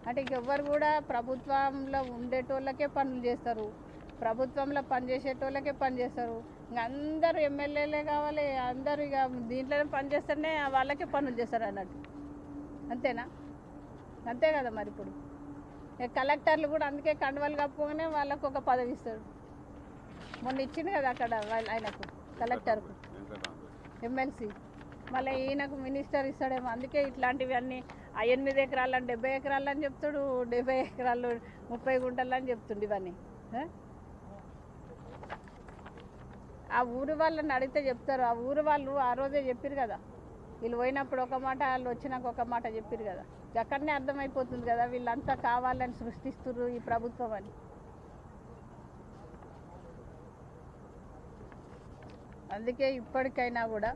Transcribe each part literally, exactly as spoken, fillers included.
అంటే ఇంకెవ్వరు కూడా ప్రభుత్వంలో ఉండేటోళ్ళకే పనులు చేస్తారు, ప్రభుత్వంలో పనిచేసేటోళ్ళకే పని చేస్తారు. ఇంకా అందరూ ఎమ్మెల్యేలే కావాలి, అందరూ ఇక దీంట్లోనే పని చేస్తేనే వాళ్ళకే పనులు చేస్తారు అన్నట్టు. అంతేనా? అంతే కదా మరి. ఇప్పుడు కలెక్టర్లు కూడా అందుకే కండువాలు కప్పుకోగానే వాళ్ళకు ఒక పదవి ఇస్తారు. మొన్న ఇచ్చింది కదా అక్కడ ఆయనకు కలెక్టర్కు ఎమ్మెల్సీ, మళ్ళీ ఈయనకు మినిస్టర్ ఇస్తాడేమో. అందుకే ఇట్లాంటివి అన్నీ ఆ ఎనిమిది ఎకరాలని డెబ్బై ఎకరాలని చెప్తాడు, డెబ్బై ఎకరాలు ముప్పై గుంటలు అని చెప్తుండే ఇవన్నీ. ఆ ఊరు వాళ్ళని అడిగితే చెప్తారు. ఆ ఊరు వాళ్ళు ఆ రోజే చెప్పారు కదా, వీళ్ళు పోయినప్పుడు ఒక మాట, వాళ్ళు వచ్చినాక ఒక మాట చెప్పారు కదా. అక్కడనే అర్థమైపోతుంది కదా వీళ్ళంతా కావాలని సృష్టిస్తున్నారు ఈ ప్రభుత్వం అని. అందుకే ఇప్పటికైనా కూడా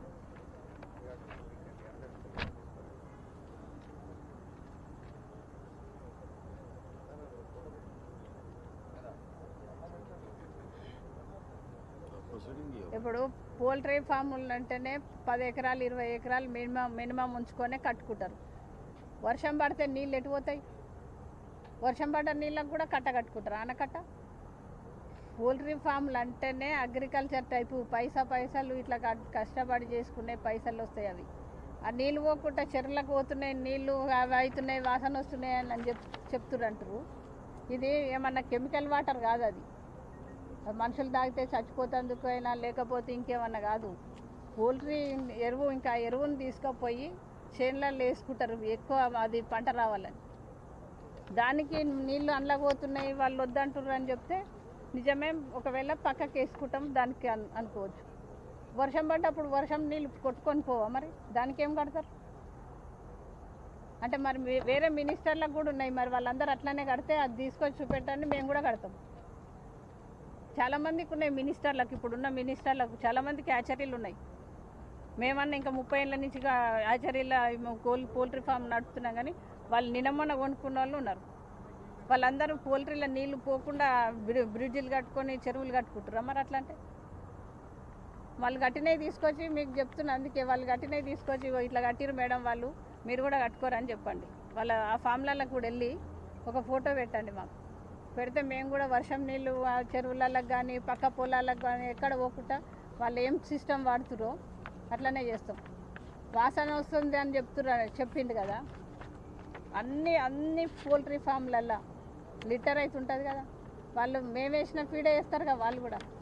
ఇప్పుడు పోల్ట్రీ ఫాములు అంటేనే పది ఎకరాలు ఇరవై ఎకరాలు మినిమం మినిమం ఉంచుకొనే కట్టుకుంటారు. వర్షం పడితే నీళ్ళు ఎటు పోతాయి? వర్షం పడ్డ నీళ్ళకు కూడా కట్ట కట్టుకుంటారు, ఆనకట్ట. పోల్ట్రీ ఫామ్లు అంటేనే అగ్రికల్చర్ టైపు, పైసా పైసలు ఇట్లా కష్టపడి చేసుకునే పైసలు వస్తాయి. అవి ఆ నీళ్ళు పోకుండా చెరువులకు పోతున్నాయి, నీళ్ళు అవి అవుతున్నాయి, వాసన వస్తున్నాయి అని చెప్ చెప్తున్నారు అంటారు. ఇది ఏమన్నా కెమికల్ వాటర్ కాదు, అది మనుషులు తాగితే చచ్చిపోతందుకు అయినా లేకపోతే ఇంకేమన్నా కాదు. పోల్ట్రీ ఎరువు, ఇంకా ఎరువును తీసుకుపోయి చేనులలో వేసుకుంటారు ఎక్కువ అది పంట రావాలని. దానికి నీళ్ళు అందులో పోతున్నాయి, వాళ్ళు వద్దంటున్నారు అని చెప్తే నిజమే. ఒకవేళ పక్కకి వేసుకుంటాం దానికి అను అనుకోవచ్చు. వర్షం పడ్డప్పుడు వర్షం నీళ్ళు కొట్టుకొని పోవా మరి? దానికి ఏం కడతారు అంటే? మరి వేరే మినిస్టర్లకు కూడా ఉన్నాయి, మరి వాళ్ళందరూ అట్లనే కడితే అది తీసుకొచ్చి చూపెట్టండి, మేము కూడా కడతాం. చాలామందికి ఉన్నాయి మినిస్టర్లకు, ఇప్పుడున్న మినిస్టర్లకు చాలామందికి హ్యాచరీలు ఉన్నాయి. మేమన్నా ఇంకా ముప్పై ఏళ్ళ నుంచి హ్యాచరీల కోల్ పోల్ట్రీ ఫామ్ నడుపుతున్నాం, కానీ వాళ్ళు నినమ్మన కొనుక్కున్న వాళ్ళు ఉన్నారు. వాళ్ళందరూ పోల్ట్రీలో నీళ్లు పోకుండా బ్రిడ్జిలు కట్టుకొని చెరువులు కట్టుకుంటారా మరి? అట్లా అంటే వాళ్ళు కట్టినవి తీసుకొచ్చి మీకు చెప్తున్నా. అందుకే వాళ్ళు కట్టినవి తీసుకొచ్చి ఇట్లా కట్టిరు మేడం, వాళ్ళు మీరు కూడా కట్టుకోరని చెప్పండి. వాళ్ళ ఆ ఫామ్లకు కూడా వెళ్ళి ఒక ఫోటో పెట్టండి మాకు. పెడితే మేము కూడా వర్షం నీళ్ళు చెరువులకు కానీ పక్క పొలాలకు కానీ ఎక్కడ పోకుండా వాళ్ళు ఏం సిస్టమ్ వాడుతురో అట్లనే చేస్తాం. వాసన వస్తుంది అని చెప్తున్నారు, చెప్పిండు కదా. అన్ని అన్ని పోల్ట్రీ ఫామ్లల్లో లిటర్ అయితే ఉంటుంది కదా, వాళ్ళు మేము వేసిన ఫీడే వేస్తారు కదా వాళ్ళు కూడా.